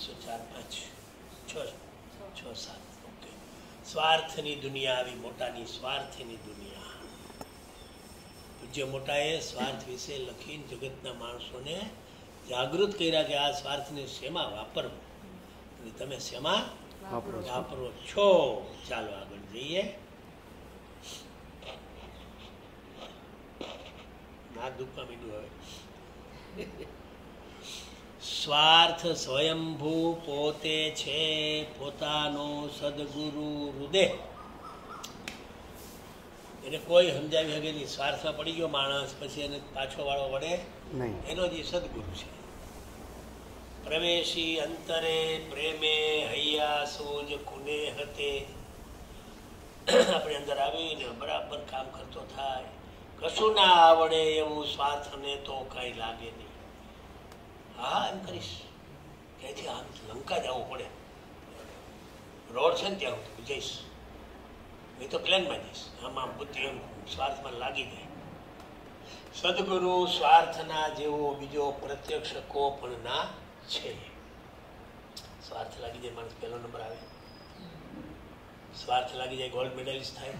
4, 5, 6, 7. Okay. સ્વાર્થની દુનિયા આવી, મોટાની સ્વાર્થની દુનિયા. પૂજ્ય મોટાએ સ્વાર્થ વિશે લખીને જગતના માણસોને જાગૃત કર્યા કે આ સ્વાર્થને શેમાં વાપરવું અને તમે શેમાં વાપરો છો. ચાલો આગળ જઈએ. ના દુઃખમાં મીડું હવે. સ્વાર્થ સ્વયંભૂ પોતે છે પોતાનો સદગુરુ હૃદય. એને કોઈ સમજાવી શકે નહીં. સ્વાર્થમાં પડી ગયો માણસ પછી એને પાછો વાળો વળે એનો જે સદગુરુ છે. પ્રવેશી અંતરે પ્રેમે હૈયા સોજ કુને હતે. આપણે અંદર આવીને બરાબર કામ કરતો થાય, કશું ના આવડે એવું સ્વાર્થને તો કઈ લાગે નહીં. હા એમ કરીશ ક્યાંથી આમ લંકા જવું પડે, રોડ છે ને ત્યાં હું જઈશ, નહીં તો પ્લેનમાં જઈશ. આમાં બુદ્ધિ એમ સ્વાર્થમાં લાગી જાય. સદગુરુ સ્વાર્થના જેવો બીજો પ્રત્યક્ષ કો પણ ના છે. સ્વાર્થ લાગી જાય માણસ પહેલો નંબર આવે. સ્વાર્થ લાગી જાય ગોલ્ડ મેડલિસ્ટ થાય.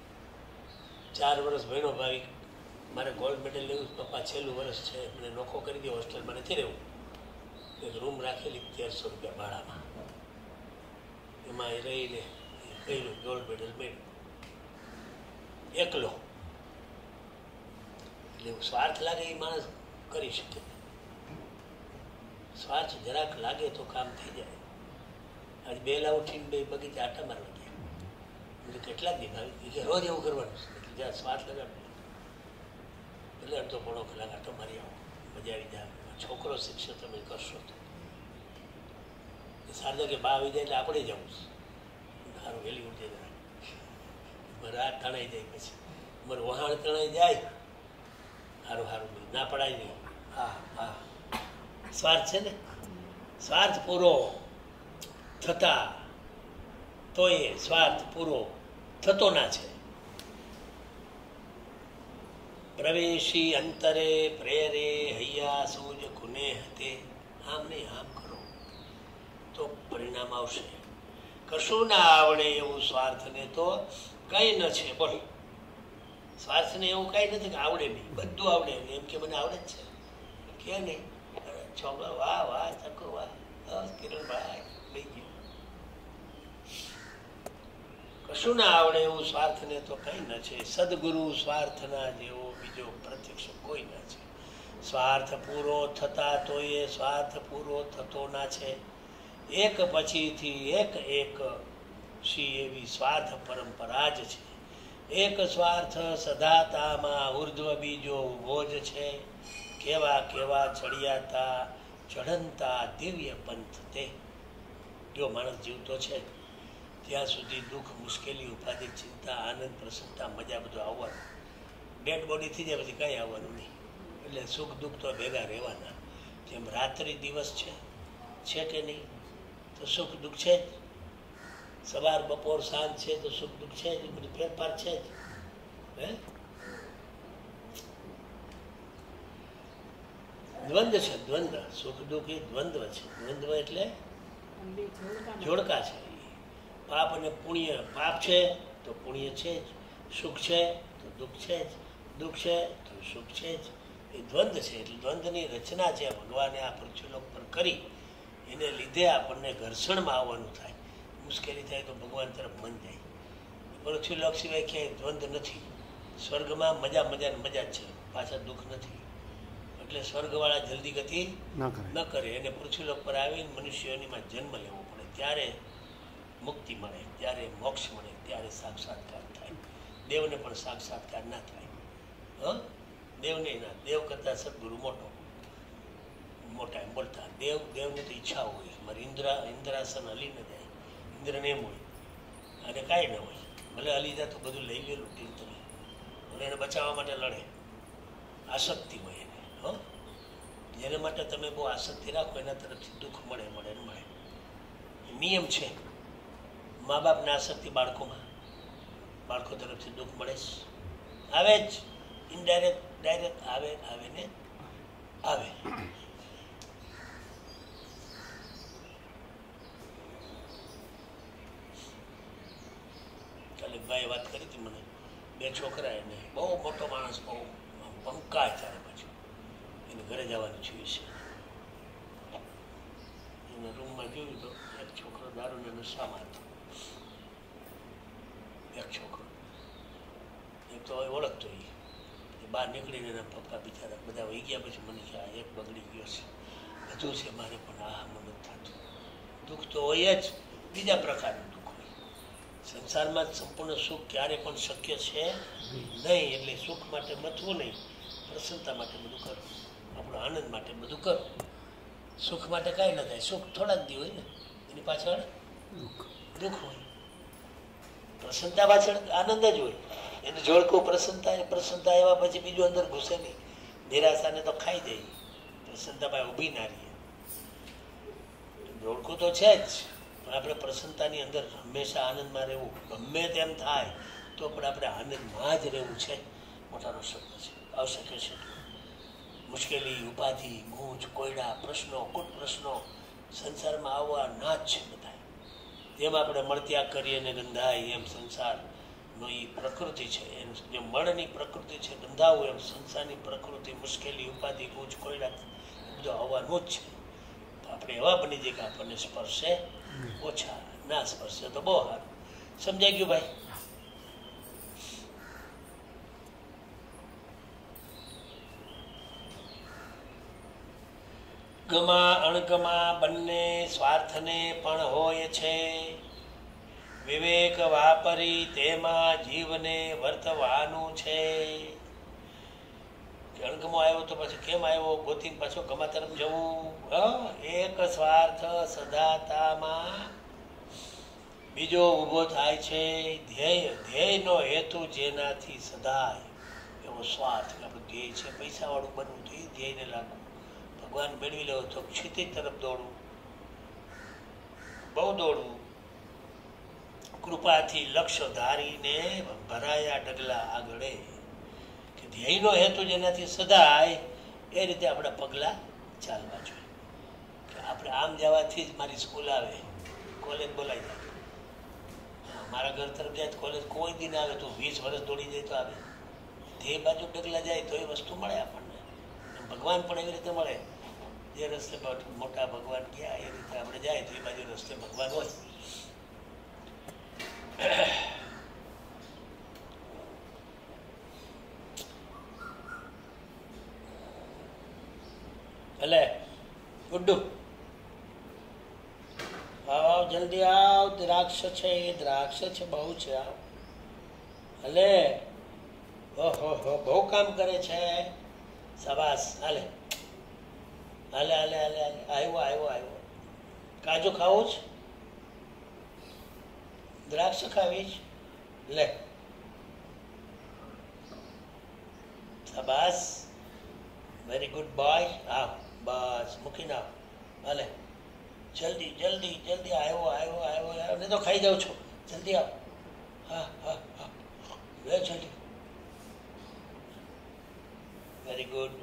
4 વર્ષ ભણ્યો ભાઈ, મારે ગોલ્ડ મેડલ લેવું, પપ્પા છેલ્લું વર્ષ છે, મને નોખો કરી દો, હોસ્ટેલમાં નથી રહેવું. એક રૂમ રાખેલી 1300 રૂપિયા ભાડામાં, એમાં એ રહીને કહ્યું ગોલ્ડ મેડલ મેળવ્યું એકલો. એટલે સ્વાર્થ લાગે એ માણસ કરી શકે. સ્વાર્થ જરાક લાગે તો કામ થઈ જાય. આજ બેલા ઉઠીને 2 બગીચા આટા મારવા ગયા. એટલે કેટલાક દિન આવી કે રોજ એવું કરવાનું છે. જ્યાં સ્વાર્થ લગાડ એટલે અડધો પોણો કલાક આટો મારી આવો, મજા આવી જાય. છોકરો શિક્ષક તમે કરશો તો સારદા કે બા આવી જાય એટલે આપણે જવું છે. સારું વહેલી ઉઠે જરા, મારે હાથ તણાઈ જાય, પછી મારું વહાણ તણાઈ જાય. સારું સારું ના પડાય નહીં. હા હા, સ્વાર્થ છે ને. સ્વાર્થ પૂરો થતા તો એ સ્વાર્થ પૂરો થતો ના છે. પ્રવેશી અંતરે પ્રેરે હૈયા સૂજ કુને હતે. આમ નહીં આમ કરો તો પરિણામ આવશે. કશું ના આવડે એવું સ્વાર્થને તો કઈ ન છે. બોલ, સ્વાર્થને એવું કઈ નથી કે આવડે નહીં, બધું આવડે. એમ કે મને આવડે જ છે કે નહીં. છોકરા વાહ વાહ, ચકો વાહ, કિરણભાઈ લઈ ગયો. કશું ના આવડે એવું સ્વાર્થને તો કઈ ન છે. સદગુરુ સ્વાર્થના જેવો બીજો પ્રત્યક્ષ કોઈ ના છે. સ્વાર્થ પૂરો થતા તો એ સ્વાર્થ પૂરો થતો ના છે. એક પછીથી એક શી એવી સ્વાર્થ પરંપરા જ છે. એક સ્વાર્થ સદાતામાં ઉર્ધ્વ બીજો ઉભો જ છે. કેવા કેવા ચડિયાતા ચઢંતા દિવ્ય પંથ તે. જો માણસ જીવતો છે ત્યાં સુધી દુઃખ, મુશ્કેલી, ઉપાધિ, ચિંતા, આનંદ, પ્રસન્નતા, મજા બધું આવવાનું. ડેડ બોડી થઈ જાય પછી કંઈ આવવાનું નહીં. એટલે સુખ દુઃખ તો ભેગા રહેવાના. જેમ રાત્રિ દિવસ છે કે નહીં, તો સુખ દુઃખ છે જ. સવાર બપોર સાંજ છે તો સુખ દુઃખ છે જ. બધું ફેરફાર છે જ. હે દ્વંદ્વ છે, દ્વંદ્વ. સુખ દુઃખ એ દ્વંદ્વ છે. દ્વંદ્વ એટલે જોડકા છે. પાપ અને પુણ્ય. પાપ છે તો પુણ્ય છે જ, સુખ છે તો દુઃખ છે જ, દુઃખ છે તો સુખ છે જ. એ દ્વંદ્વ છે. એટલે દ્વંદ્વની રચના છે ભગવાને આ પૃથ્વીલોક પર કરી. એને લીધે આપણને ઘર્ષણમાં આવવાનું થાય. મુશ્કેલી થાય તો ભગવાન તરફ મન જાય. પૃથ્વીલોક સિવાય ક્યાંય દ્વંદ્વ નથી. સ્વર્ગમાં મજા મજા મજા જ છે, પાછા દુઃખ નથી. એટલે સ્વર્ગવાળા જલ્દી ગતિ ન કરે. એને પૃથ્વીલોક પર આવીને મનુષ્યોનીમાં જન્મ લેવો પડે. ત્યારે મુક્તિ મળે, ત્યારે મોક્ષ મળે, ત્યારે સાક્ષાત્કાર થાય. દેવને પણ સાક્ષાત્કાર ના થાય. દેવને ના, દેવ કરતા સદગુરુ મોટા એમ બોલતા. દેવને તો ઈચ્છા હોય મારી ઇન્દ્રાસન હલી ન જાય. ઇન્દ્રને એમ હોય અને કાંઈ ન હોય. ભલે હલી જાય તો બધું લઈ ગયેલું ઇન્દ્ર. ભલે એને બચાવવા માટે લડે. આસક્તિ હોય એને. જેને માટે તમે બહુ આસક્તિ રાખો એના તરફથી દુઃખ મળે મળે ને મળે. નિયમ છે. મા બાપને આસક્તિ બાળકોમાં, બાળકો તરફથી દુઃખ મળે જ, આવે જ. ઇનડાયરેક્ટ ડાયરેક્ટ આવે ને આવે. ભાઈ વાત કરી હતી મને, 2 છોકરા, એને બહુ મોટો માણસ, બહુ પંકાય ત્યારે પછી એને ઘરે જવાનું થયું છે. એના રૂમમાં જોયું તો એક છોકરો દારૂના નશામાં હતો, એક છોકરો, એક તો ઓળખતો એ બહાર નીકળીને એના પપ્પા બિચારા બધા વહી ગયા. પછી મને કે આ એક બગડી ગયો છે, બધું છે મારે, પણ આ મને થતું. દુઃખ તો હોય જ, બીજા પ્રકારનું દુઃખ હોય. સંસારમાં સંપૂર્ણ સુખ ક્યારે પણ શક્ય છે નહીં. એટલે સુખ માટે મથવું નહીં, પ્રસન્નતા માટે બધું કરો, આપણો આનંદ માટે બધું કરો. સુખ માટે કાંઈ ન થાય, સુખ થોડાક દી હોય ને, એની પાછળ દુઃખ હોય. પ્રસન્નતા પાછળ આનંદ જ હોય. એને જોડકું પ્રસન્નતા, પ્રસન્નતા એવા પછી બીજું અંદર ઘૂસે નહીં. નિરાશાને તો ખાઈ જાય, પ્રસન્નતા પાસે ઊભી ના રહીએ. જોડકું તો છે જ, પણ આપણે પ્રસન્નતાની અંદર હંમેશા આનંદમાં રહેવું. ગમે તેમ થાય તો પણ આપણે આનંદમાં જ રહેવું છે. મોટાનો શબ્દ છે. આવશ્યક છે. મુશ્કેલી, ઉપાધિ, ગૂંચ, કોયડા, પ્રશ્નો, કુટ પ્રશ્નો સંસારમાં આવવા ના જ છે બધા. જેમ આપણે મળત્યાગ કરીએ ને ગંધાય, એમ સંસારનો એ પ્રકૃતિ છે. જે મળની પ્રકૃતિ છે ગંધાવું, એમ સંસારની પ્રકૃતિ મુશ્કેલી, ઉપાધિ, ગૂંચ, કોયડા બધું આવવાનું જ છે. આપણે એવા બની જઈએ કે આપણને સ્પર્શે ઓછા, ના સ્પર્શે તો બહુ સારું. સમજાઈ ગયું ભાઈ? ગમા અણગમા બંને સ્વાર્થને પણ હોય છે. વિવેક વાપરી તેમાં જીવને વર્તવાનું છે. અણગમો આવ્યો તો પછી કેમ આવ્યો, ગોતી પાછો ગમા તરફ જવું. એક સ્વાર્થ સદાતામાં બીજો ઊભો થાય છે. ધ્યેયનો હેતુ જેનાથી સદાય એવો સ્વાર્થ, આપણું ધ્યેય છે પૈસાવાળું બનવું, તો એ ધ્યેયને લાગવું. ભગવાન મેળવી લેવો તો ક્ષિતિજ તરફ દોડવું, બહુ દોડવું. કૃપાથી લક્ષ્ય ધારીને ભરાયા ડગલા આગળ. કે ધ્યેયનો હેતુ જેનાથી સદાય એ રીતે આપણા પગલાં ચાલવા જોઈએ. કે આપણે આમ જવાથી જ મારી સ્કૂલ આવે, કોલેજ બોલાઈ જાય, મારા ઘર તરફ જાય કોલેજ કોઈ દિન આવે તો 20 વર્ષ દોડી જાય તો આવે. ધ્યેય બાજુ ડગલા જાય તો એ વસ્તુ મળે આપણને. ભગવાન પણ એવી રીતે મળે. જે રસ્તે મોટા ભગવાન ગયા એ રીતે આપણે જાય તો એ બાજુ રસ્તે ભગવાન હોય. એટલે ગુડ્ડુ આવ, જલ્દી આવ. દ્રાક્ષ છે, એ દ્રાક્ષ છે, બહુ છે. આવ. હલે, ઓહો, બહુ કામ કરે છે. શાબાશ. હાલે હાલે હાલે હાલે હાલે. આવ્યો. કાજુ ખાવું છે? દ્રાક્ષ ખાવી છે? લે, શાબાશ, વેરી ગુડ બોય. આવ, બસ મૂકીને આવ. હાલે, જલ્દી જલ્દી જલ્દી. આવ્યો ને તો ખાઈ જાઉં છું. જલ્દી આવ. હા, લે જલ્દી. Very good.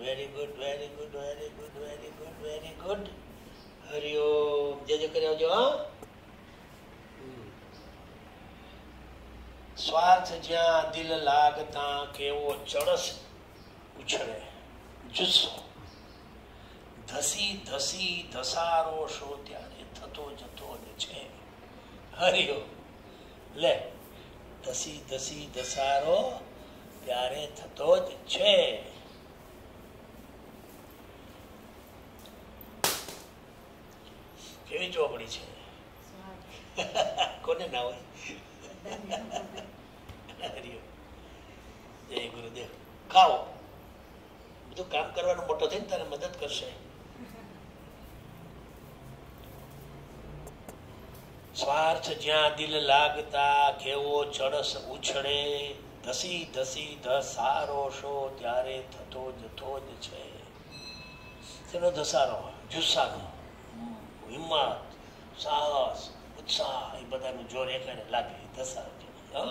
હરિઓમ. જે કરી આવજો. હા, સ્વાર્થ જ્યાં દિલ લાગતા કેવો ચડસ ઉછળે જુસ્સો. ધસી ધસારો શો ત્યારે થતો જતો છે. હરિઓમ. લે, ધસી ધસારો ત્યારે થતો જ છે. કેવી ચોપડી છે. કોને ના હોય. જય ગુરુદેવ. ખાઓ. બધું કામ કરવાનું મોટો થઈને તને મદદ કરશે. સ્વાર્થ જ્યાં દિલ લાગતા કેવો ચડસ ઉછળે. ધસી ધસારો શો ત્યારે થતો જતો જ છે. તેનો ધસારો, જુસ્સાનો, હિંમત, સાહસ, ઉત્સાહ, એ બધાનું જોર એકને લાગે. ધસારો.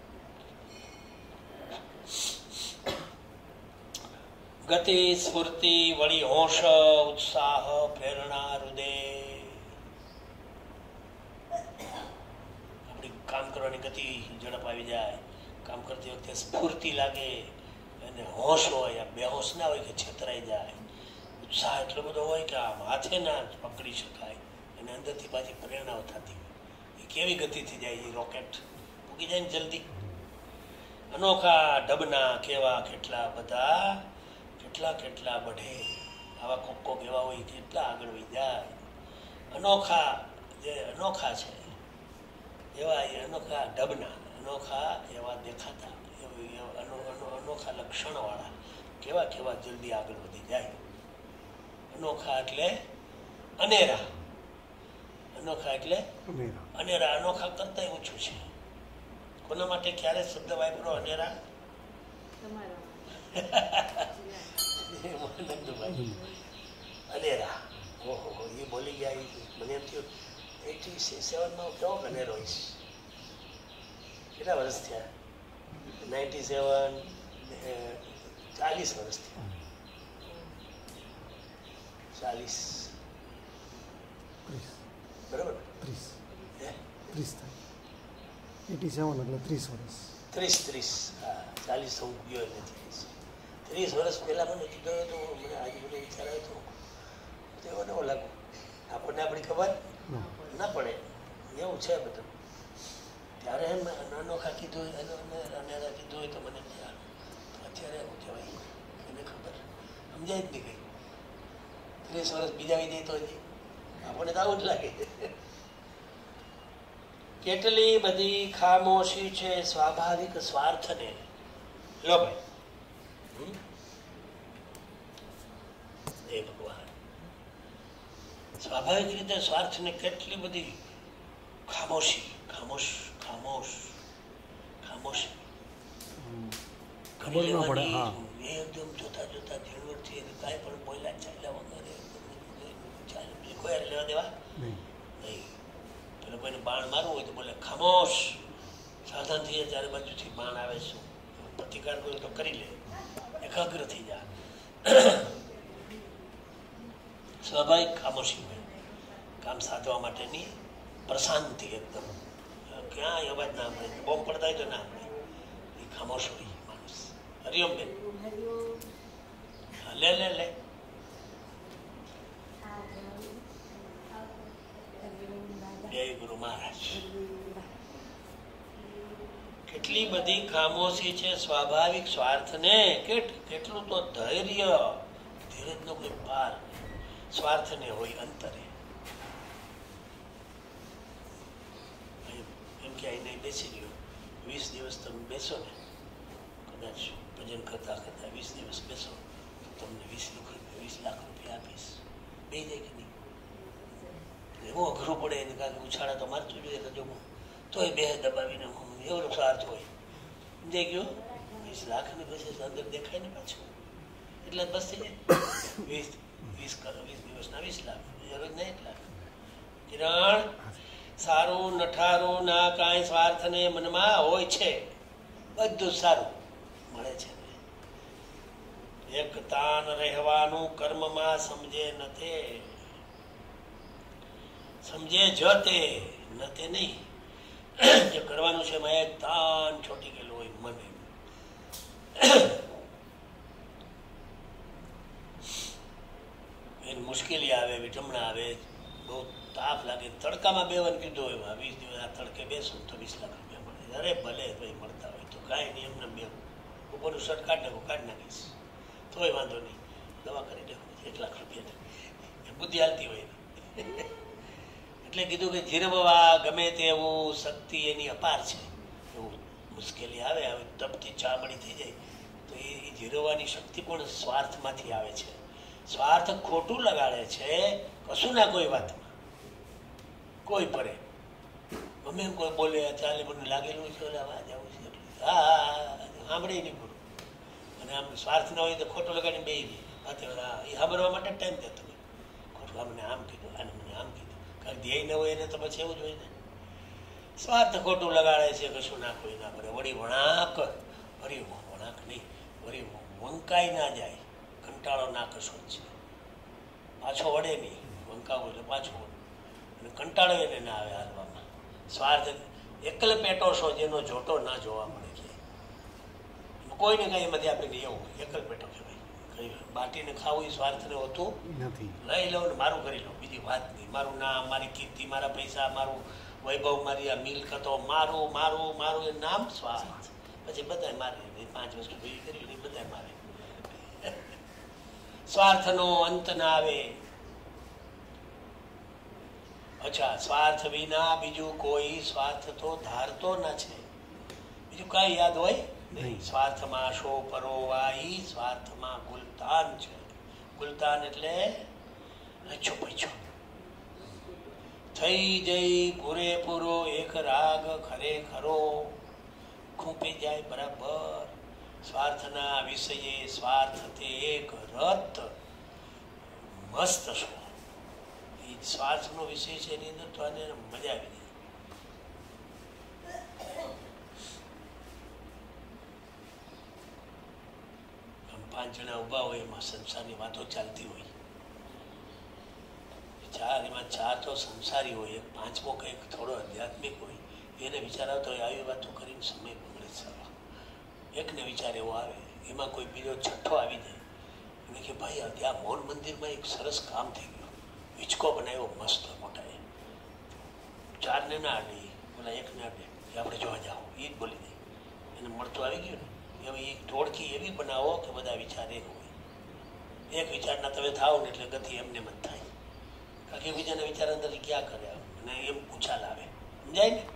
ગતિ સ્ફૂર્તિ વળી હોશ ઉત્સાહ પ્રેરણા હૃદય. આપણી કામ કરવાની કામની ગતિ ઝડપ આવી જાય, કામ કરતી વખતે સ્ફૂર્તિ લાગે, અને હોશ હોય, આ બેહોશ ના હોય કે છેતરાઈ જાય, ઉત્સાહ એટલો બધો હોય કે આમ હાથે ના પકડી શકાય, અને અંદરથી પાછી પ્રેરણાઓ થતી હોય. એ કેવી ગતિથી જાય, એ રોકેટ મૂકી જાય ને જલ્દી. અનોખા ઢબના કેવા કેટલા બધા, કેટલા બઢે, આવા કોક એવા હોય કેટલા આગળ વહી જાય. અનોખા જે અનોખા છે એવા એ અનોખા ઢબના, અનોખા એવા દેખાતા, અનોખા લક્ષણવાળા કેવા જલ્દી આગળ વધી જાય. અનોખા એટલે અનેરા, અનોખા એટલે અનેરા, અનોખા કરતા ઓછું છે. કોના માટે ક્યારે શબ્દ વાપરો અનેરા? અનેરા, ઓહો એ બોલી ગયા. મને એમ થયું 87માં કેવો અનેરો હોઈશ. કેટલા વર્ષ થયા? 97, 40 વર્ષ થયા. 40 બરાબર, 30 87 એટલે 30 વર્ષ. 30 હા, 40 હું ગયો નથી. 30 વર્ષ પહેલા મને કીધો હતો, મને આજે મને વિચાર આવ્યો હતો, એવો નવો લાગુ. આપણને આપણી ખબર ના પડે એવું છે બધું. ત્યારે અનોખા કીધું અનેરા કીધું હોય તો મને અત્યારે એવું કહેવાય એને ખબર સમજાય જ નહીં ગઈ. 30 વર્ષ બીજા વિજય તો હજી આપણને તો આવું જ લાગે. કેટલી બધી ખામોશી છે સ્વાભાવિક સ્વાર્થને. લો ભાઈ, એ ભગવાન સ્વાભાવિક રીતે સ્વાર્થને કેટલી બધી ખામોશી, ખામોશી ખબર ના પડે. હા, એકદમ જોતા ઝીણવટથી કાંઈ પણ બોલ્યા ચાલ્યા વગર કોઈ લેવા દેવા નહીં. પેલો કોઈને બાણ મારવું હોય તો બોલે ખામોશ, સાધનથી ચારે બાજુથી બાણ આવે શું, પ્રતિકાર કર્યો તો કરી લે, એકાગ્ર થઈ જાય. સ્વાભાવિક ખામોશી હોય, કામ સાધવા માટેની પ્રશાંતિ એકદમ, ક્યાંય અવાજ ના મળે, બોમ્બ પડતા હોય તો ના મળે, એ ખામોશ હોય માણસ. હરિઓમ બેન, લે જય ગુરુ મહારાજ. કેટલી બધી ખામોશી છે સ્વાભાવિક સ્વાર્થને. કેટલું તો ધૈર્ય, ધીરજનો કોઈ પાર સ્વાર્થને હોય અંતરે. એમ કે અહીં નહીં બેસી ગયો, 20 દિવસ તમે બેસો ને, કદાચ ભજન કરતા 20 દિવસ બેસો તો તમને 20 લાખ રૂપિયા આપીશ. બે જાય કે નહીં? એવું અઘરું પડે એને, કારણ ઉછાળા તો મારતું જોઈએ તો હું તો એ બે દબાવીને એવો સ્વાર્થ હોય. સમજાઈ ગયો? 20 લાખ ને પછી અંદર દેખાય ને પાછું, એટલે બસ થઈ જાય. 20 દિવસના 20 લાખ, રોજ ના 1 લાખ. કિરણ, સારું નઠારું ના કાંઈ સ્વાર્થને મનમાં હોય છે, બધું સારું મળે છે. એક તાન રહેવાનું કર્મમાં સમજે નથી, સમજે જતે નતે નહીં. જે કરવાનું છે એમાં એક તાન છોટી ગયેલું હોય મને. એને મુશ્કેલી આવે, વિટમણા આવે, બહુ તાપ લાગે, તડકામાં બેવાનું કીધું હોય, 20 દિવસ આ તડકે બેસું તો 20 લાખ રૂપિયા મળે. અરે ભલે ભાઈ મળતા હોય તો કાંઈ નહીં, એમને બે ઉપરનું શર્ટ કાઢી નાખીશ તોય વાંધો નહીં, દવા કરી દેવું 1 લાખ રૂપિયા બુદ્ધિ હાલતી હોય. એટલે કીધું કે જીરવવા ગમે તેવું શક્તિ એની અપાર છે. એવું મુશ્કેલી આવે, હવે તપથી ચામડી થઈ જાય તો એ જીરવવાની શક્તિ પણ સ્વાર્થમાંથી આવે છે. સ્વાર્થ ખોટું લગાડે છે કશું ના કોઈ વાતમાં, કોઈ પડે ગમે એમ કોઈ બોલે ચાલે મને લાગેલું છે અવાજ આવું છે, હા સાંભળે નહીં બોલું. અને આમ સ્વાર્થ ના હોય તો ખોટું લગાડીને બે એ સાંભળવા માટે ટાઈમ દેતો હોય. ખોટું મને આમ કીધું, આને મને આમ કીધું, કારણ ધ્યેય ન હોય એને તો પછી એવું જ હોય ને. સ્વાર્થ ખોટું લગાડે છે, કશું ના કોઈ ના કરે. વળી વણાક નહીં, વળી વંકાઈ ના જાય, કંટાળો ના કશો જ છે. પાછો વળે નહીં, વંકાવો એટલે પાછો વળે, અને કંટાળો એને ના આવે હાલવામાં. સ્વાર્થ એકલ પેટો છો જેનો જોટો ના જોવા મળે છે, કોઈને કઈ એમાંથી આપણે એવું એકલ પેટો કહેવાય. કઈ બાટીને ખાવું એ સ્વાર્થને હોતું નથી. લઈ લઉં ને મારું કરી લઉં, બીજી વાત નહીં. મારું નામ, મારી કીર્તિ, મારા પૈસા, મારું વૈભવ, મારી આ મિલકતો, મારું મારું મારું એ નામ સ્વાર્થ. પછી બધા મારે 5 વસ્તુ ભેગી કરી બધા મારે. સ્વાર્થનો અંત ના આવે. અચ્છા, સ્વાર્થ વિના બીજું કોઈ સ્વાર્થ તો ધારતો ન છે. બીજું કઈ યાદ હોય નહીં. સ્વાર્થમાં શો પરોવાઈ, સ્વાર્થમાં ગુલતાન છે. ગુલતાન એટલે અચ્છો પૈછો. થઈ જઈ પૂરેપૂરો એક રાગ ખરેખરો, ખૂંપી જાય બરાબર. સ્વાર્થના વિષયે સ્વાર્થ તે એક રત મસ્ત છો. એ સ્વાર્થનો વિષય છે એની અંદર તો આને મજા આવી જાય. આમ 5 જણા ઉભા હોય, એમાં સંસારની વાતો ચાલતી હોય. એમાં 4 તો સંસારી હોય, એક 5મો કંઈક થોડો આધ્યાત્મિક હોય. એને વિચાર આવતો હોય આવી વાતો કરીને સમય બગડે સારો. એકને વિચાર એવો આવે, એમાં કોઈ બીજો છઠ્ઠો આવી જાય એને કે ભાઈ ત્યાં મૌન મંદિરમાં એક સરસ કામ થઈ ગયું, હિંચકો બનાવ્યો મસ્ત મોટા. 4ને ના આડે, બોલા 1ને આડે, એ આપણે જોવા જાઓ, એ જ બોલી દે. એને મળતું આવી ગયું ને. હવે એ ઢોળકી એવી બનાવો કે બધા વિચાર એક હોય. એક વિચારના તમે થાવ ને એટલે ગતિ એમને મત થાય. કારણ કે બીજાના વિચાર અંદર ક્યાં કરે અને એમ ઉછાલ આવે. સમજાય ને?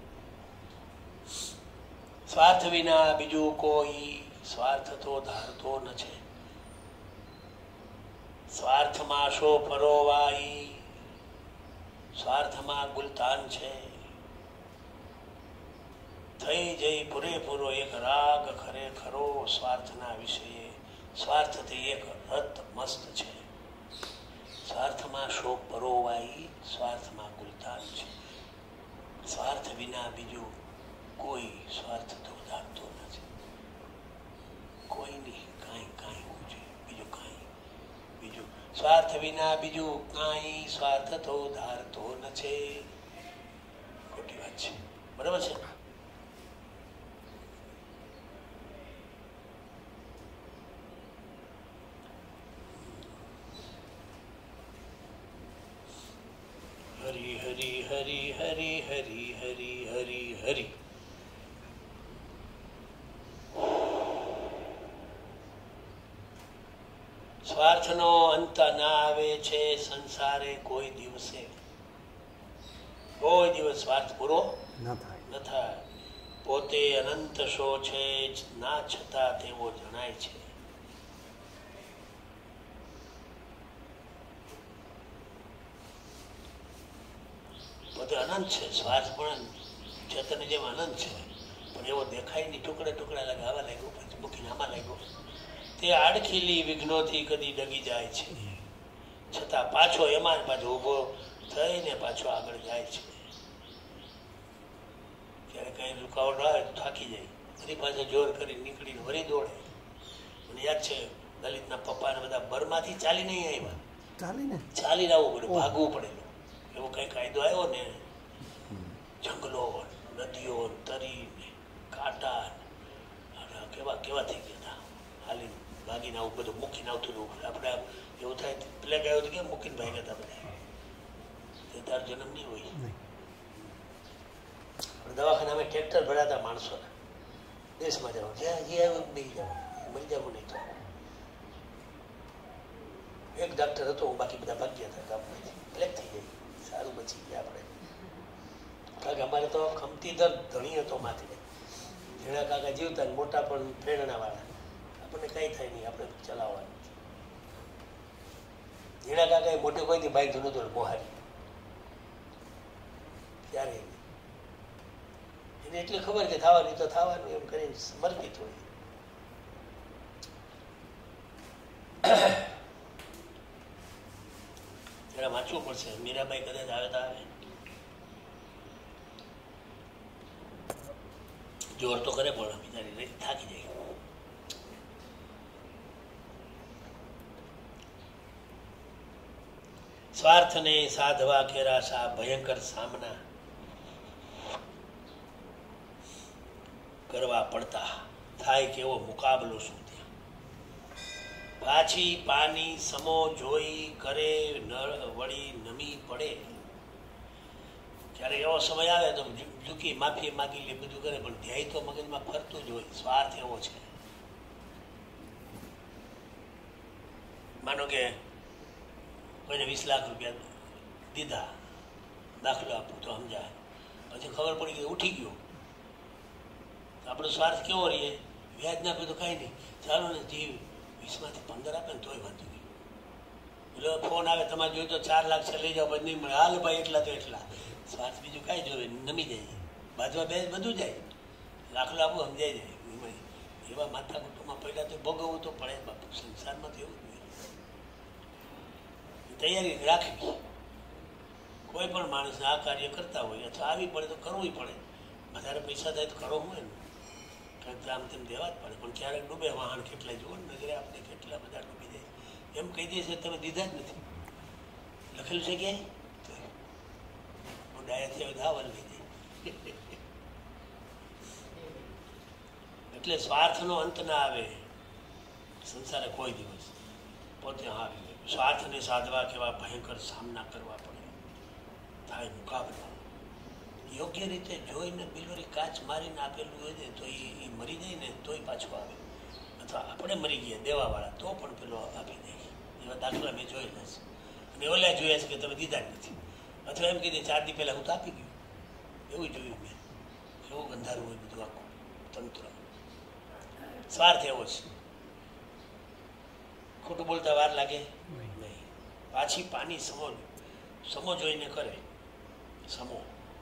સ્વાર્થ વિના બીજું કોઈ સ્વાર્થ તો ધારતો ન છે. સ્વાર્થમાં શો પરોવાઈ, સ્વાર્થમાં ગુલતાન છે. થઈ જઈ પૂરેપૂરો એક રાગ ખરેખરો, સ્વાર્થના વિષયે સ્વાર્થથી એક રત મસ્ત છે. સ્વાર્થમાં શો પરોવાઈ, સ્વાર્થમાં ગુલતાન છે. સ્વાર્થ વિના બીજું કોઈ સ્વાર્થ તો ધારતો નથી. કોઈ નહીં, કાંઈ કાંઈ હોવું જોઈએ, બીજું કાંઈ. બીજું સ્વાર્થ વિના બીજું કાંઈ સ્વાર્થ તો ધારતો નથી. ખોટી વાત છે, બરાબર છે? હરી હરી હરી હરી હરી હરી હરી હરી. સ્વાર્થનો અંત ના આવે છે સંસારે કોઈ દિવસે. કોઈ દિવસ સ્વાર્થ પૂરો ન થાય. પોતે અનંત શો છે ના છતાં તેવો જણાય છે. પોતે અનંત છે, સ્વાર્થ પણ ચેતન જેમ અનંત છે, પણ એવો દેખાય નહીં. ટુકડા ટુકડા લાગે, આવા લાગ્યો, પછી મૂકીને આમાં લાગ્યો. તે આડખીલી વિઘ્નોથી કદી ડગી જાય છે, છતાં પાછો એમાં પાછો ઊભો થઈને પાછો આગળ જાય છે. ક્યારે કઈ રૂકાવટ આવે તો થાકી જાય, ફરી પાછો જોર કરી નીકળીને વળી દોડે. મને યાદ છે લલિતના પપ્પાને બધા બરમાંથી ચાલી નહીં આવ્યા, ચાલીને આવવું પડે, ભાગવું પડેલું. એવો કઈ કાયદો આવ્યો ને, જંગલો, નદીઓ, તરી, કાંટા કેવા કેવા થઈ ગયા હતા. હાલી ભાગીને આવું બધું મૂકીને આવતું હતું. આપણે એવું થાય પ્લેગ આવ્યો તો કેમ મૂકીને ભાગ્યા હતા બધા. તે તાર જન્મ નહીં હોય. દવાખાનામાં ટ્રેક્ટર ભરાતા માણસોના, દેશમાં જાઓ, જ્યાં જે આવ્યું બેસી જાઓ, મરી જવું નહીં. તો એક ડાક્ટર હતો, બાકી બધા ભાગ્યા હતા ગામમાંથી. પ્લેગ થઈ જાય, સારું બચી ગયા આપણે. કારણ કે અમારે તો ખમતી દર ધણી હતો માથે. ઝીણા કાકા જીવતા ને મોટા પણ પ્રેરણાવાળા. આપણને કઈ થાય નહીં, આપણે ચલાવવાનું. ઝીણા કાકા એ મોટી કોઈથી બાઈક ધૂનું હતું મોહારી. ત્યારે એને એટલી ખબર કે થવાની તો થવાનું એમ કરીને સમર્પિત હોય. જરા વાંચવું પડશે. મીરાબાઈ કદાચ આવે તો આવે, જોર તો કરે પણ બિચારી થાકી જાય. સ્વાર્થને સાધવા કેરા સા ભયંકર સામના. કરવા પડતા, થાય કેવો મુકાબલો શું ત્યાં. પાછી પાની સમો જોઈ કરે વળી નમી પડે. જ્યારે એવો સમય આવે તો ઝૂકી માફી માગી લે, બધું કરે, પણ ધ્યેય તો મગજમાં ફરતું જ હોય. સ્વાર્થ એવો છે. માનો કે કોઈને 20 લાખ રૂપિયા દીધા, દાખલો આપું તો સમજાય, પછી ખબર પડી કે ઉઠી ગયો, આપણો સ્વાર્થ કેવો રહીએ? વ્યાજ ના આપે તો કાંઈ નહીં, ચાલો ને જીવ 20 માંથી 15 આપે ને તોય વાંધો નહીં. એટલે ફોન આવે, તમારે જોયું તો 4 લાખ છે, લઈ જાઓ, પછી નહીં મળે, હાલ ભાઈ એટલા તો એટલા. સ્વાર્થ બીજું કાંઈ જોવે, નમી જાય, બાજવા બે બધું જાય, દાખલો આપવું સમજાઈ જાય. એવા માથા કુટુંબમાં પહેલા તો ભોગવવું તો પડે બાપુ, સંસારમાં તો એવું જ હોય. તૈયારી રાખવી. કોઈ પણ માણસને આ કાર્ય કરતા હોય અથવા આવી પડે તો કરવું પડે. વધારે પૈસા થાય તો કરો હોય ને, કારણ કે આમ તેમ દેવા જ પડે. પણ ક્યારેક ડૂબે વાહન, કેટલા જુઓ ને નજરે આપણે, કેટલા બધા ડૂબી જાય. એમ કહી દે છે તમે દીધા જ નથી, લખેલું છે ક્યાંય? હું ડાયાથી આવે ધાવલ લઈ જાય. એટલે સ્વાર્થનો અંત ના આવે સંસારે કોઈ દિવસ. પોતે આવી સ્વાર્થને સાધવા કેવા ભયંકર સામના કરવા પડે, થાય મુકાબલો. યોગ્ય રીતે જોઈને બિલોરી કાચ મારીને આપેલું હોય ને તો એ મરી જાય ને તોય પાછું આવે, અથવા આપણે મરી ગયા દેવાવાળા તો પણ પેલો આપી દે. એવા દાખલા મેં જોયેલા છે. અને ઓલા જોયા છે કે તમે દીધા જ નથી, અથવા એમ કીધે 4 દી પહેલાં હું તો આપી ગયું, એવું જોયું મેં. એવું ગંધારું હોય બધું આખું તંત્ર. સ્વાર્થ એવો છે. ખોટું બોલતા વાર લાગે નહીં. પાછી પાની સમો જોઈને કરે. સમો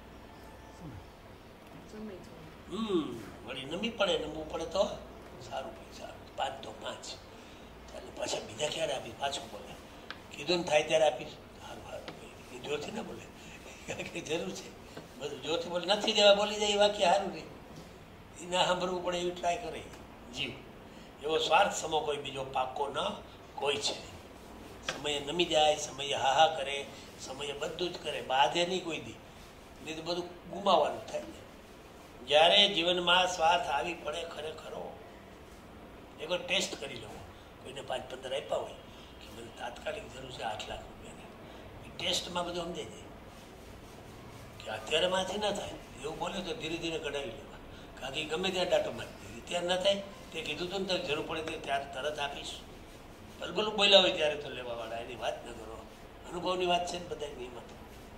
વળી નમી પડે, નમવું પડે તો સારું ભાઈ સારું, 5 તો 5. એટલે પાછા બીજા ક્યારે આપીશ? પાછું બોલે, કીધું ને થાય ત્યારે આપીશ. સારું સારું ભાઈ, એ જોરથી ના બોલે, કે જરૂર છે બધું જોરથી બોલે. નથી દેવા બોલી જાય એ વાક્ય સારું રહે, એ ના સાંભળવું પડે એવી ટ્રાય કરે જીવ. એવો સ્વાર્થ સમો કોઈ બીજો પાકો ન કોઈ છે. સમયે નમી જાય, સમયે હાહા કરે, સમયે બધું જ કરે, બાધે નહીં કોઈ દી, નહીં તો બધું ગુમાવવાનું થાય ને. જ્યારે જીવનમાં સ્વાર્થ આવી પડે ખરેખરો, એકવાર ટેસ્ટ કરી લેવો. કોઈને 5-15 આપ્યા હોય કે મને તાત્કાલિક જરૂર છે 8 લાખ રૂપિયાની, એ ટેસ્ટમાં બધું સમજાઈ જાય કે અત્યારે માંથી ના થાય. એવું બોલે તો ધીરે ધીરે કઢાવી લેવા, કારણ કે ગમે ત્યાં ડાટો મારી દે. ત્યારે ના થાય તે કીધું હતું ને ત્યારે જરૂર પડે ત્યારે તરત આપીશ. બલબલું બોલ્યા હોય ત્યારે તો લેવાવાળા, એની વાત ન કરો. અનુભવની વાત છે ને બધા નિયમત.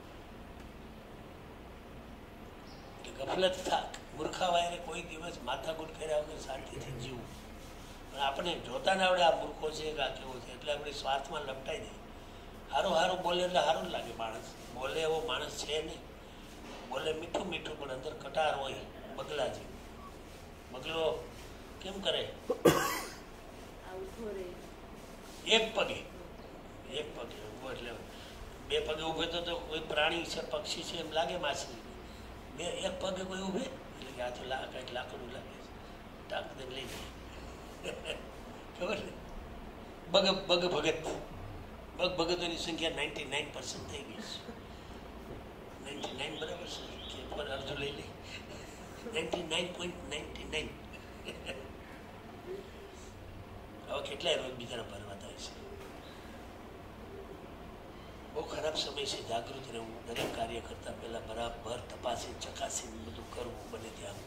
ગફલત થાક, મૂર્ખાવાયરે કોઈ દિવસ માથાકૂટ કર્યા વગર શાંતિથી જીવવું. પણ આપણે જોતા ના આવડે આ મૂર્ખો છે કે આ કેવો છે, એટલે આપણે સ્વાર્થમાં લપટાઈ જાય. સારું સારું બોલે એટલે સારું જ લાગે. માણસ બોલે એવો માણસ છે નહીં. બોલે મીઠું મીઠું પણ અંદર કટાર હોય, બગલા જેવું. બગલો કેમ કરે? એક પગે ઉભો, એટલે 2 પગે ઉભે તો કોઈ પ્રાણી છે, પક્ષી છે એમ લાગે. માછલી એક પગે કોઈ ઉભે એટલે કે આ તો કંઈક લાકડું લાગે છે, ટાંક દે લઈ જાય. ખબર ને? બગ ભગત ભગતોની સંખ્યા 99% થઈ ગઈ છે. 99 બરાબર છે કે પર અડધું લઈ લે, 99.99. હવે કેટલાય રોજ બીજાના ભરવા થાય છે. બહુ ખરાબ સમય છે. જાગૃત રહેવું, દરેક કાર્ય કરતા પહેલા બરાબર તપાસી ચકાસીને બધું કરવું બને ત્યાં.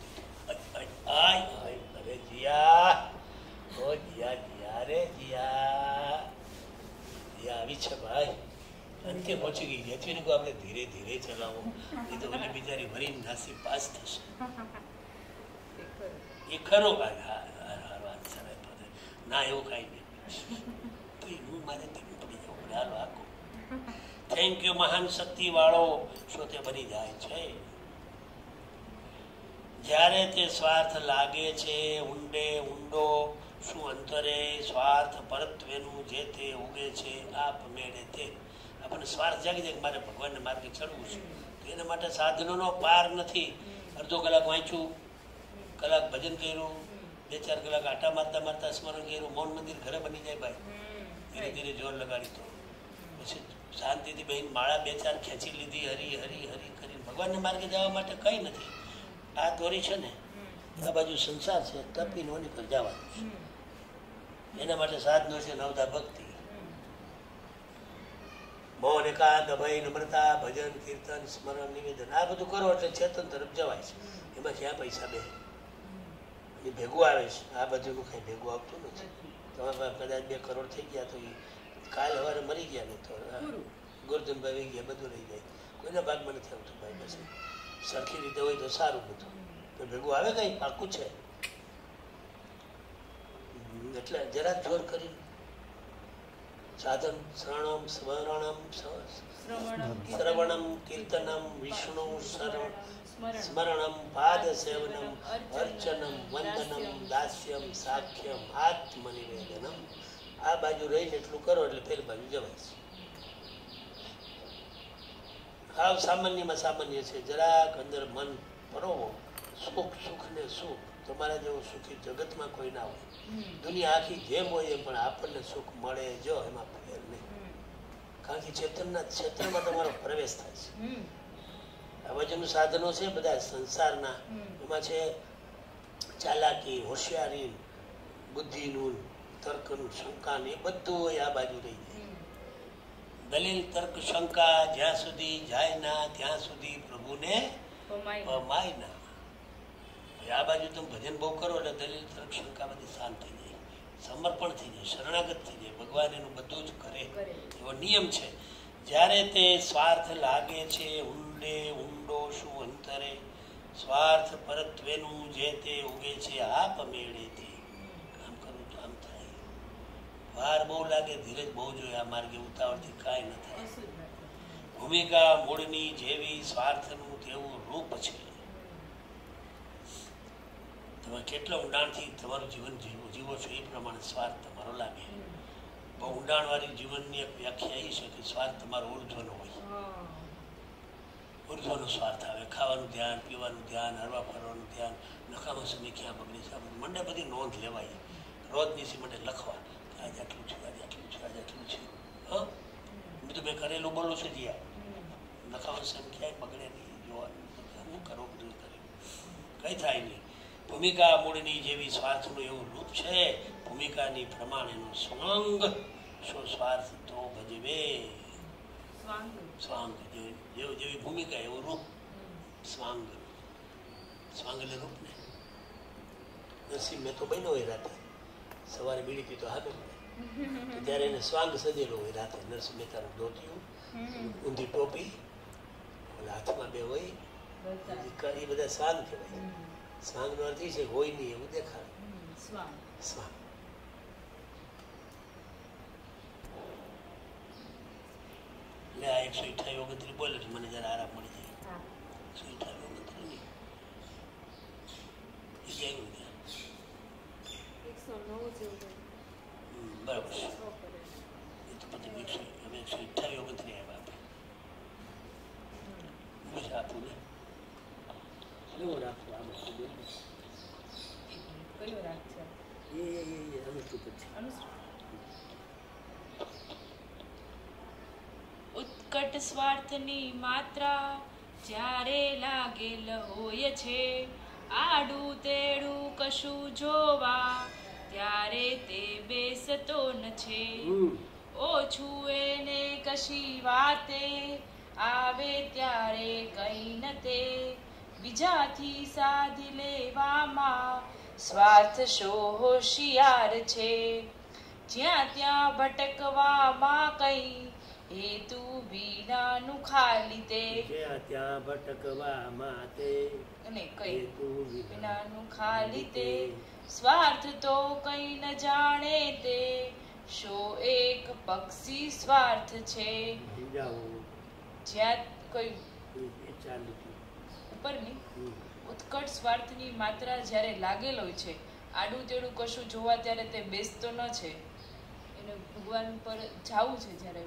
અરે જીયા, ઓ જીયા રે જીયા આવી છે ભાઈ, અંતે પહોંચી ગઈ. જેથી ને આપણે ધીરે ધીરે ચલાવો, એ તો ઓલી બિચારી ભરીને નાસી પાસ થશે. એ ખરો ના, એવું કાંઈ નહીં. હું મારે ધીમે પડી જાઉં. હાલો આખો થેન્ક યુ મહાન શક્તિ વાળો શું તે બની જાય છે. જ્યારે તે સ્વાર્થ લાગે છે ઊંડો શું અંતરે સ્વાર્થ પરત્વેનું જે તે ઉગે છે આપ મેળે તે. આપણને સ્વાર્થ જાગી જાય કે મારે ભગવાનને માર્ગે ચડવું છે, તો એના માટે સાધનોનો પાર નથી. અડધો કલાક વાંચ્યું, કલાક ભજન કર્યું, 2-4 કલાક આટા મારતા મારતા સ્મરણ કર્યું, મૌન મંદિર ઘરે બની જાય ભાઈ. ધીરે ધીરે જોર લગાડી તો પછી શાંતિથી બહેન માળા 2-4 ખેંચી લીધી, હરી હરી હરી કરીને ભગવાનને માર્ગે જવા માટે કંઈ નથી. આ દોરી છે ને આ બાજુ સંસાર છે, તપીને ઓની પર જવાનું છે. એના માટે સાધનો છે નવદા ભક્તિ, મૌન એકાંત અભય નમ્રતા ભજન કીર્તન સ્મરણ નિવેદન. આ બધું કરો એટલે ચેતન તરફ જવાય છે. એમાં ક્યાં પૈસા બે એ ભેગું આવે છે. આ બધું કઈ ભેગું આવતું નથી. તમારા પાસે કદાચ 2 કરોડ થઈ ગયા તો એ કાલ સવારે મરી ગયા નહીં તો ગોરધનભાઈ વહી ગયા, બધું રહી જાય. કોઈના ભાગમાં નથી આવતું ભાઈ. પછી સરખી રીતે હોય તો સારું બધું, તો ભેગું આવે કઈ પાકું છે. એટલે જરા જોર કરી સાધન શ્રવણમ શ્રવણમ કીર્તનમ વિષ્ણુ સ્મરણમ પાદ સેવનમ અર્ચનમ વંદનમ દાસ્યમ સાખ્યમ આત્મનિવેદનમ. આ બાજુ રહીને એટલું કરો એટલે પેલી બાજુ જવાય છે. હાવ સામાન્યમાં સામાન્ય છે. જરાક અંદર મન પરોવો, સુખ ને સુખ. તમારા જેવું સુખી જગતમાં કોઈ ના હોય. દુનિયા આખી જેમ હોય એમ, પણ આપણને સુખ મળે જો એમાં ફેર નહીં. કારણ કે ચેતનના ક્ષેત્રમાં તમારો પ્રવેશ થાય છે. આ બાજુનું સાધનો છે બધા સંસારના, એમાં છે ચાલાકી, હોશિયારી, બુદ્ધિનું, તર્કનું, શંકાનું, એ બધું હોય આ બાજુ રહી જાય. દલીલ તર્ક શંકા જ્યાં સુધી જાય ના ત્યાં સુધી પ્રભુને પમાય ના. આ બાજુ તમે ભજન બહુ કરો એટલે દલીલ તર્ક શંકા બધી શાંત થઈ જાય, સમર્પણ થઈ જાય, શરણાગત થઈ જાય. ભગવાન એનું બધું જ કરે એવો નિયમ છે. જ્યારે તે સ્વાર્થ લાગે છે ઊંડે ઊંડો શું અંતરે, સ્વાર્થ પરત્વેનું જે તે ઉગે છે આપ મેળેથી. કામ કરું તો આમ થાય. વાર બહુ લાગે, ધીરજ બહુ જોઈએ. આ માર્ગે ઉતાવળથી કાંઈ ન થાય. ભૂમિકા મૂળની જેવી સ્વાર્થનું તેવું રૂપ છે. તમે કેટલા ઊંડાણથી તમારું જીવન જીવો છો એ પ્રમાણે સ્વાર્થ તમારો લાગે. બહુ ઊંડાણવાળી જીવનની એક વ્યાખ્યા એ છે કે સ્વાર્થ તમારો ઉર્ધ્વનો હોય. ઉર્ધ્વનો સ્વાર્થ આવે. ખાવાનું ધ્યાન, પીવાનું ધ્યાન, હરવા ફરવાનું ધ્યાન, નકામા સમય ક્યાં બગડે છે મંડે બધી નોંધ લેવાય. રોજની સી મંડે લખવા આજે આટલું છે, આજે આટલું છે, આજે આટલું છે. હા, બધું મેં કરેલું બોલું છે જ્યાં નકામા સમય ક્યાંય બગડે નહીં. જોવાનું હું કરો બધું કરે કંઈ થાય નહીં. ભૂમિકા મૂળની જેવી સ્વાર્થનું એવું રૂપ છે. ભૂમિકાની પ્રમાણેનું સ્વાંગ શું સ્વાર્થ તો ભજવે. સ્વાંગ જેવી ભૂમિકા એવું રૂપ. સ્વાંગ સ્વાંગ એટલે રૂપ ને. નરસિંહ મેં તો બન્યો હોય રાતે, સવારે બીડી પીતો હાથે ત્યારે એને સ્વાંગ સજેલો હોય રાતે. નરસિંહ મહેતાનું ધોતિયું, ઊંધી ટોપી, હાથમાં 2 હોય, એ બધા સ્વાંગ કહેવાય. સ્વાંગ નો અર્થ છે હોય નહીં એવું દેખાય. સ્વાંગ એટલે આ 128 29 બોલે છે મને જરા આરામ મળી જાય. 128 29 નહીં એ ક્યાંય બરાબર છે. એ તો પછી 128 29 આવ્યા આપણે બસ આપું ને એવું રાખવું. આ બધું ઉત્કટ સ્વાર્થની માત્રા જ્યારે લાગેલ હોય છે, આડું તેડું કશું જોવા ત્યારે તે બેસતો ન છે. ઓછું એને કશી વાતે આવે ત્યારે કઈ ન તે, બીજાથી સાધી લેવામાં સ્વાર્થ શો હોશિયાર છે. જ્યાં ત્યાં ભટકવામાં કઈ હેતુ વિનાનું ખાલી તે, જ્યાં ત્યાં ભટકવામાં તે અને કઈ વિનાનું ખાલી તે, સ્વાર્થ તો કઈ ન જાણે તે, શો એક પક્ષી સ્વાર્થ છે. જ્યાં કઈ ઉપરની ઉત્કટ સ્વાર્થની માત્રા જ્યારે લાગેલ હોય છે, આડું તેડું કશું જોવા ત્યારે તે બેસતો ન છે. એને ભગવાન પર જાવું છે જ્યારે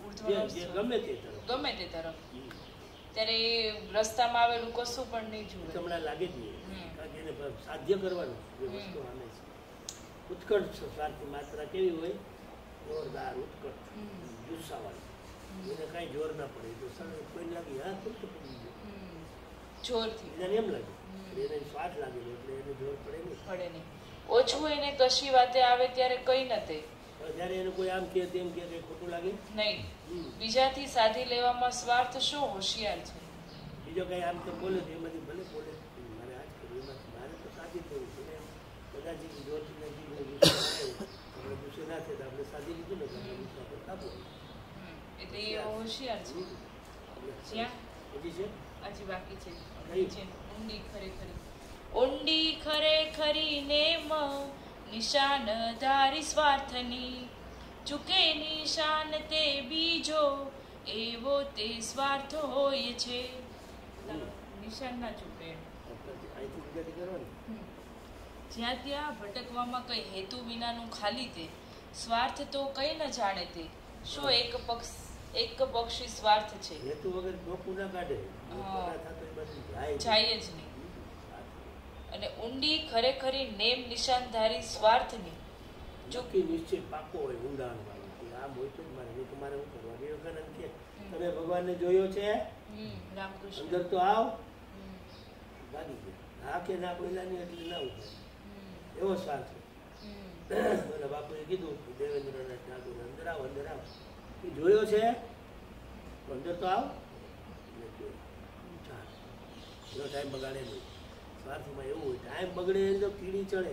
ગમે તે તરફ, ત્યારે એ રસ્તામાં આવેલું કશું પણ નહીં જુએ, તમને લાગે જ નહીં. કારણ કે એને સાધ્ય કરવાનું એ વસ્તુ આને છે. ઉત્કટ સ્વાર્થની માત્રા કેવી હોય? જોરદાર, ઉત્કટ, જુસ્સાવાળી. એને કાંઈ જોર ના પડે તો કોઈ લાગે હા તો પડી ગયું. જોરથી એને એમ લાગે એને સ્વાર્થ લાગેલો એટલે એને જોર પડે નહીં. પડે નહીં. ઓછું એને કશી વાતે આવે ત્યારે કઈ ન તે જ્યારે એને કોઈ આમ કહે તેમ કહે કંઈ ખોટું લાગે નહીં. બીજાથી સાધી લેવામાં સ્વાર્થ શું હોશિયાર છે. બીજો કઈ આમ તો બોલે તો એમાંથી ભલે બોલે મારે આજ કર્યું એમાંથી મારે તો સાધી જ લેવું છે બધા જે જોરથી આપણે ગુસ્સે ના થાય તો આપણે સાધી લીધું ને તો આપણે ગુસ્સો આપણે કાપો. એટલે એ હોશિયાર છે. જ્યાં હજી છે હજી બાકી છે. કઈ? ઊંડી ખરેખરી ઊંડી ખરેખરી નેમ નિશાન ધારી સ્વાર્થની ચૂકે નિશાન તે બીજો એવો તે સ્વાર્થ હોય છે. નિશાન ના ચૂકે. અહીંથી ગુજરાતી કરવાની. જ્યાં ત્યાં ભટકવામાં કઈ હેતુ વિનાનું ખાલી તે સ્વાર્થ તો કઈ ન જાણે તે શું એક પક્ષી સ્વાર્થ છે. હેતુ વગર ડોકું ના કાઢે જાય જ નહીં. અને ઊંડી ખરેખરી નેમ નિશાનધારી સ્વાર્થની ચોખ્ખી નિશ્ચય પાકો હોય ઊંડાણ વાળો આમ હોય તો જ મારે નહીં તો મારે શું કરવા વિવેકાનંદ કે તમે ભગવાનને જોયો છે રામકૃષ્ણ અંદર તો આવ ભાગી ગયા હા કે ના બોલ્યા એટલે ના ઉભા એવો સ્વાર્થ મારા બાપુએ કીધું દેવેન્દ્રનાથ ઠાકોર અંદર આવ એ જોયો છે અંદર તો આવ એનો ટાઈમ બગાડે નહીં. સ્વાર્થમાં એવું હોય ટાઈમ બગડે તો કીડી ચડે.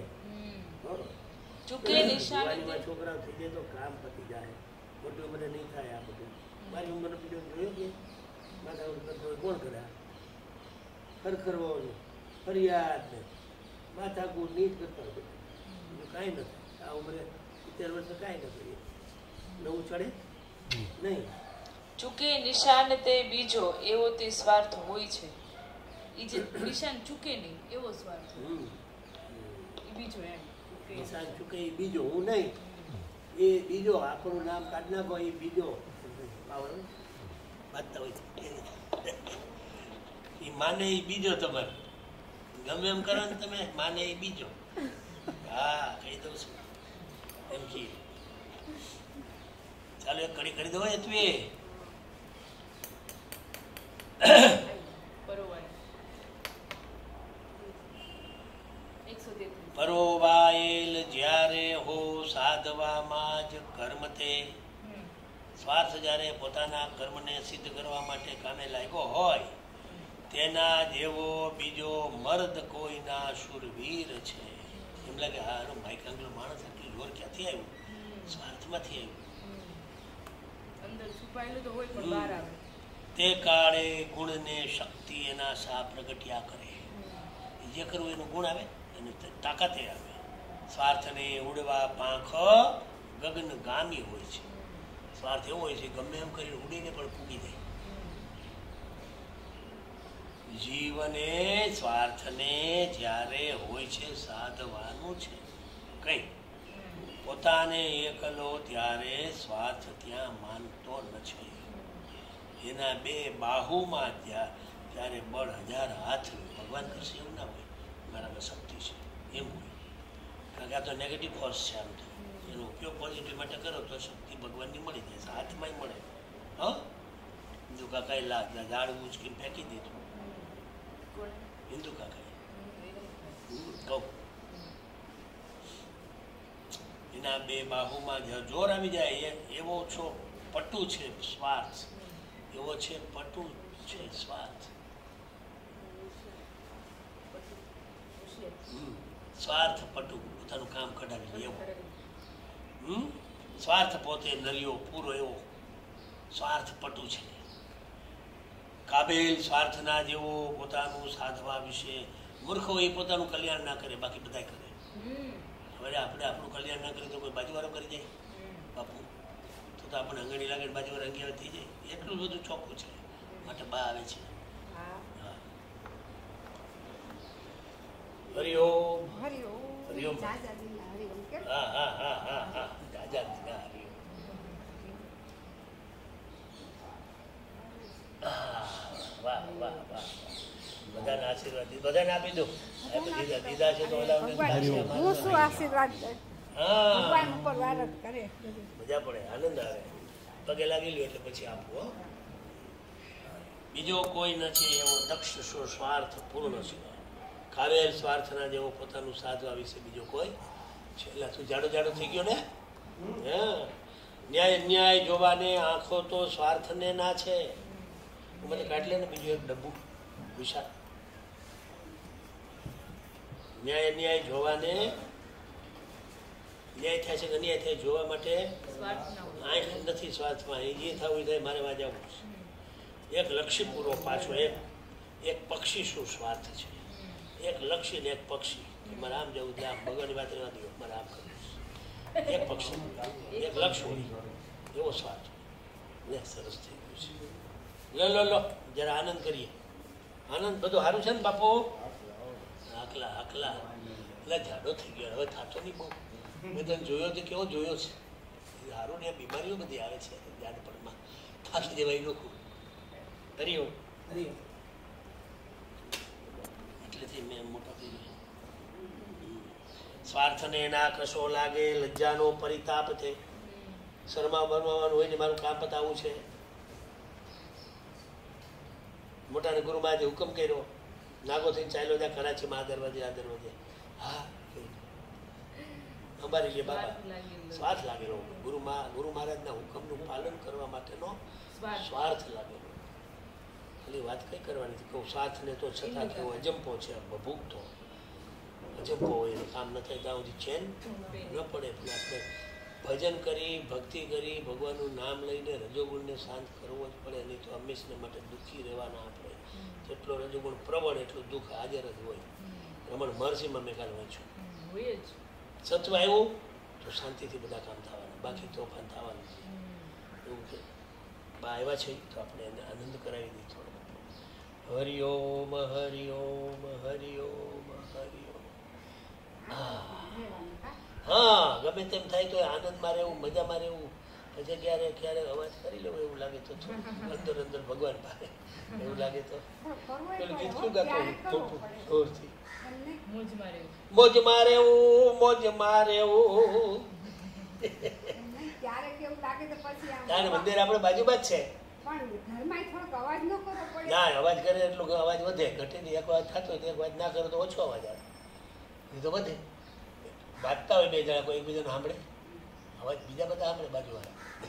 છોકરાઓ થઈ જાય તો કામ પતી જાય મોટી ઉંમરે નહીં થાય. આ બધું મારી ઉંમરનો બીજો જોયો કે માથા કરતો હોય કોણ કરે ખરખરવાનું ફરિયાદ ને માથાકૂટ નીચ કરતા હોય બીજું કાંઈ ન થાય. આ ઉંમરે 70 વર્ષે કાંઈ ન કરીએ નવું ચડે નહીં. ચૂકે નિશાન તે બીજો એવો તે સ્વાર્થ હોય છે. એ જે નિશાન ચૂકે નહીં એવો સ્વાર્થ એ બીજો એમ નિશાન ચૂકે એ બીજો હું નહીં એ બીજો આપણું નામ કાઢ નાખો એ બીજો વાંચતા હોય એ માને એ બીજો તમારે ગમે એમ કરો ને તમે માને એ બીજો. હા કહી દઉં છું એમ કે ચાલો એક કડી કરી દો તું એ પરોવાયેલ જ્યારે હો સાધવામાં જ કર્મ તે સ્વાર્થ જ્યારે પોતાના કર્મને સિદ્ધ કરવા માટે કામે લાગ્યો હોય તેના જેવો બીજો મર્દ કોઈના શુરવીર છે. એમ લાગે હા માઇકાંગલો માણસ એટલું જોર ક્યાંથી આવ્યું સ્વાર્થમાંથી આવ્યું. અંદર છુપાયેલું તો હોય પણ બહાર આવે. તે કાળે ગુણને શક્તિ એના સા પ્રગટ્યા કરે. જે કરવું એનું ગુણ આવે અને તાકાતે આવે. સ્વાર્થને ઉડવા પાંખ ગગનગામી હોય છે. સ્વાર્થ એવો હોય છે ગમે એમ કરીને ઉડીને પણ પૂગી જાય. જીવને સ્વાર્થને જ્યારે હોય છે સાધવાનું છે કઈ પોતાને એકલો ત્યારે સ્વાર્થ ત્યાં માનતો નથી. એના બે બાહુમાં ત્યારે બળ 1000 હાથ ભગવાન કરશે એવું ના હોય મારામાં શક્તિ છે એમ હોય. કારણ કે આ તો નેગેટિવ ફોર્સ છે. આમ તો એનો ઉપયોગ પોઝિટિવ માટે કરો તો શક્તિ ભગવાનની મળી જાય હાથમાં મળે. હા હિન્દુ કાકાએ ઝાડ ઉંચકીને ફેંકી દીધું. હિન્દુ કાકાએ કહું એના બે બાહુમાં જોર આવી જાય એવો છો પટુ છે સ્વાર્થ. એવો છે પટુ છે સ્વાર્થ. સ્વાર્થ પટુ પોતાનું કામ કઢાવી એવો. સ્વાર્થ પોતે નર્યો પૂરો એવો સ્વાર્થ પટુ છે. કાબેલ સ્વાર્થના જેવો પોતાનું સાધવા વિશે મૂર્ખ હોય એ પોતાનું કલ્યાણ ના કરે બાકી બધા કરે. હવે આપણે આપણું કલ્યાણ ના કરીએ તો કોઈ બાજુવાળો કરી જાય બાપુ તો આપણે અંગણી લાગે બાજુવાળો અંગીવાળો થઈ જાય. એટલું બધું ચોખ્ખું છે માટે બા આવે છે. હરિઓમ હરિઓમ. હા હા હા હા હા દાદા હરિઓમ. વાહ વાહ વાહ. બધાને આશીર્વાદ બધાને આપી દો. દીધા છે તો આશીર્વાદ મજા પડે આનંદ આવે. પગે લાગી લ્યો એટલે પછી આપવું. બીજો કોઈ નથી એવો દક્ષ સ્વાર્થ પૂર્ણ છે. કાવેર સ્વાર્થના જેવો પોતાનું સાધવા વિશે બીજો કોઈ છે. એટલે તું જાડો જાડો થઈ ગયો ને. ન્યાય ન્યાય જોવાને આંખો તો સ્વાર્થને ના છે. મને કાઢી લે ને બીજું એક ડબ્બુ વિશાળ. ન્યાય ન્યાય જોવાને ન્યાય થાય છે કે અન્યાય થાય જોવા માટે આંખ નથી સ્વાર્થમાં. એ જે થવું થાય મારે વાજાવું છે. એક લક્ષ્ય પૂરો પાછો એક પક્ષી શું સ્વાર્થ છે. એક લક્ષ્ય ને એક પક્ષી કે મારે આમ જવું ત્યાં ભગવાનની વાત ના દો મારે આમ કરવું. એક પક્ષી એક લક્ષ્ય હોય એવો સ્વાર્થ. સરસ થઈ ગયું છે. લો જરા આનંદ કરીએ. આનંદ બધું સારું છે ને બાપુ? આકલા આકલા એટલે જાડો થઈ ગયો. હવે થતો નહીં બહુ. મેં તને જોયો તો કેવો જોયો છે. સારું ને બીમારીઓ બધી આવે છે જાડપણમાં. થાકી દેવાય લોકો. હરિયો એટલેથી મેં મોટો થઈ ગયો. સ્વાર્થને એના કશો લાગે લજ્જાનો પરિતાપ છે. શરમા બનવાનું હોય ને મારું કામ પતાવવું છે. મોટાને ગુરુમાં જે હુકમ કર્યો નાગો થઈને ચાલ્યો ત્યાં કરાચીમાં આ દરવાજે હા અમારી જે બાબા સ્વાર્થ લાગેલો. ગુરુ મહારાજના હુકમનું પાલન કરવા માટેનો સ્વાર્થ લાગેલો. ખાલી વાત કઈ કરવાની હતી કહું સ્વાર્થને તો છતાં કેવો અજંપો છે. ભૂખતો અજંપો હોય એનું કામ ન થાય ત્યાં સુધી ચેન ન પડે. એટલે આપણે ભજન કરી ભક્તિ કરી ભગવાનનું નામ લઈને રજોગુણને શાંત કરવો જ પડે. નહીં તો હંમેશને માટે દુઃખી રહેવાના આપણે. જેટલો રજોગુણ પ્રબળ એટલું દુઃખ હાજર જ હોય. રમણ મહર્ષિમાં મેં કાલ વાંચ્યું સત્વ આવ્યું તો શાંતિથી બધા કામ થવાના, બાકી તોફાન થવાનું છે. એવું કે બા આવ્યા છે તો આપણે એને આનંદ કરાવી દઈએ થોડો. હરિઓમ હરિઓમ હરિઓમ હરિઓમ. હા ગમે તેમ થાય તો આનંદમાં રહેવું મજામાં રહેવું. પછી ક્યારે અવાજ કરી લેવો એવું લાગે તો અંદર અંદર ભગવાન પાસે એવું લાગે તો પેલું ગીત શું ગાતો જોરથી મોજમાં રહેવું. તારે મંદિર આપણે બાજુમાં જ છે. ના અવાજ કરે એટલો અવાજ વધે. ઘટે નહીં. એક અવાજ થતો હોય તો એક અવાજ ના કરો તો ઓછો અવાજ આવે. એ તો વધે. વાંચતા હોય બે જણા કોઈ એકબીજાને સાંભળે અવાજ બીજા બધા સાંભળે બાજુવાળા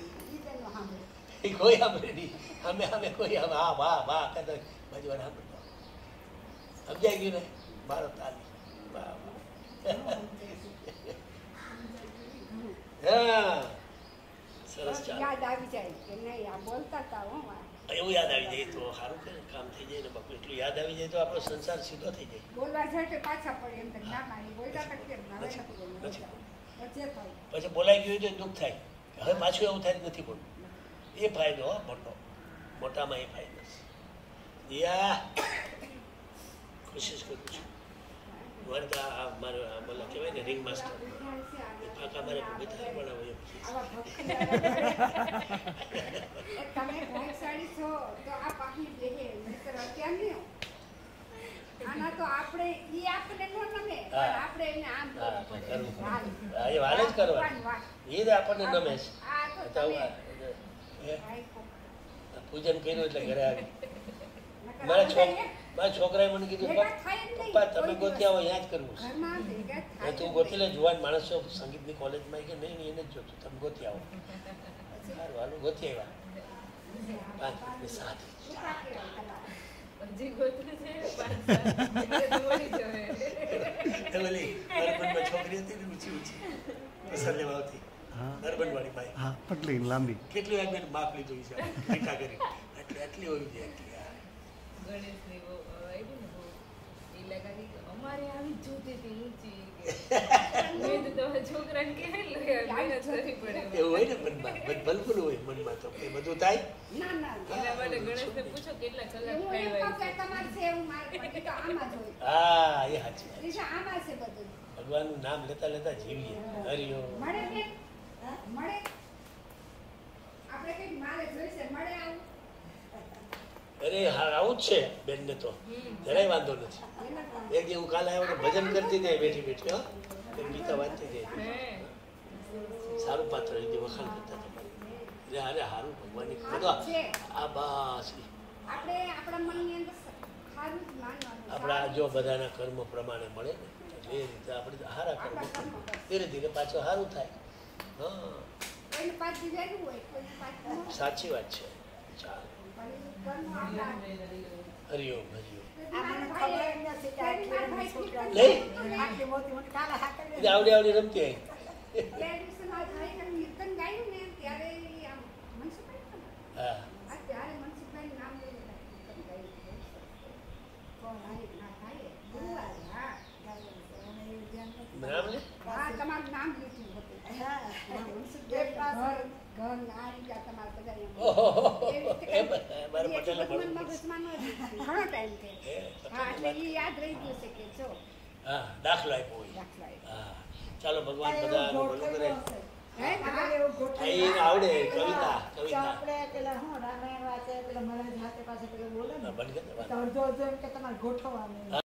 કોઈ સાંભળે નહીં. અમે કોઈ હા વાહ વાહ કદાચ બાજુવાળા સાંભળતા સમજાઈ ગયું ને મારો તાલી. હા સરસ યાદ આવી જાય કે નહીં આ બોલતા હતા એવું યાદ આવી જાય તો સારું કરે કામ થઈ જાય ને બાપુ. એટલું યાદ આવી જાય તો આપણો સંસાર સીધો થઈ જાય. પછી બોલાઈ ગયું તો દુઃખ થાય. હવે પાછું એવું થાય નથી બોલવું. એ ફાયદો મોટામાં એ ફાયદો છે. યા કોશિશ કરું છું. મારે તો મારે બોલા કહેવાય ને રિંગ માસ્ટર એ ફાંકા મારે બધા બનાવો એમ. પૂજન કર્યું એટલે ઘરે આવી. મારા છોકરાએ મને કીધું પપ્પા તમે ગોતી આવો અહીંયા જ કરવું છે. તું ગોતી લે. જુવાન માણસો સંગીતની કોલેજમાં કે નહીં એને જ જોતું તમે ગોતી આવો. સારું હાલું ગોતી આવ્યા 5 7 છોકરી હતી ને ઊંચી પસંદ લેવા આવતી નરબન વાળી ભાઈ પટલી લાંબી કેટલી વાર મેં માપ લીધું છે મીઠા કરી એટલે આટલી હોવી જોઈએ. અમારે આવી જોતી હતી ઊંચી છોકરાને એવું હોય ને મનમાં ભલભુલ હોય મનમાં તો એ બધું થાય. ગણેશને પૂછો કેટલા કલાક હા એ સાચી ભગવાનનું નામ લેતા લેતા જીવીએ. હરિઓ અરે હા આવું જ છે બેન ને તો જરાય વાંધો નથી. એક દી હું કાલે આવ્યો ભજન કરતી જાય બેઠી બેઠી. હા ગીતા વાંચતી જાય. સારું પાત્ર વખાણ કરતા હતા. અરે સારું ભગવાનની આ બસ આપણે આપણા મનની અંદર સારું જ માનવાનું. આપણા જો બધાના કર્મ પ્રમાણે મળે ને એટલે એ રીતે આપણે સારા કર્મ આપણા કર્મ કરીએ. કરશે. ધીરે ધીરે પાછું સારું થાય. હા કોઈને પાંચ દીધેલું હોય, કોઈને પાંચ ન હોય. સાચી વાત છે. ચાલો, પણ એ કર્મ આપણા. હરિઓમ હરિઓમ. આ મને ખબર જ નથી કે આટલી મોટી છોકરા લઈ. આટલી મોટી કાલા હાકર એટલે આવડી આવડી રમતી આવી. બે દિવસે મારા ભાઈને કીર્તન ગાયું ને ત્યારે ઈ આમ મનસુખભાઈ ખબર? હા આ ત્યારે મનસુખભાઈનું નામ લઈને કીર્તન ગાયું. કોણ હારી ના થાય? ગુરુવારે, હા, ગાયું છે. અને એ ધ્યાન નથી. નામ લે. હા, તમારું નામ લીધું હતું. હા, મનસુખભાઈ ઘર આ રીતે તમારા બધા એમ. ઓહો, એવી રીતે એ કંઈ મારા પટેલે મગજમાં ભણવું પડશે. મગજમાં ન હતું. ઘણો ટાઈમ થયો. એ હા, એટલે પટેલે ઈ યાદ રહી ગયું છે કે જો હા દાખલો આપ્યો હોય. દાખલા એ. હા ચાલો, ભગવાન બધાનું ભલું કરે. હે? હા. હા, એ આવડે કવિતા કવિતા. આપણે પેલા હું રામાયણ વાંચે પેલા મહારાજ હાથે પાસે પેલા બોલે ને હા, બંધ કરી દે વાત. તો અડધો અડધો એમ કે તમારે ગોઠવવાનું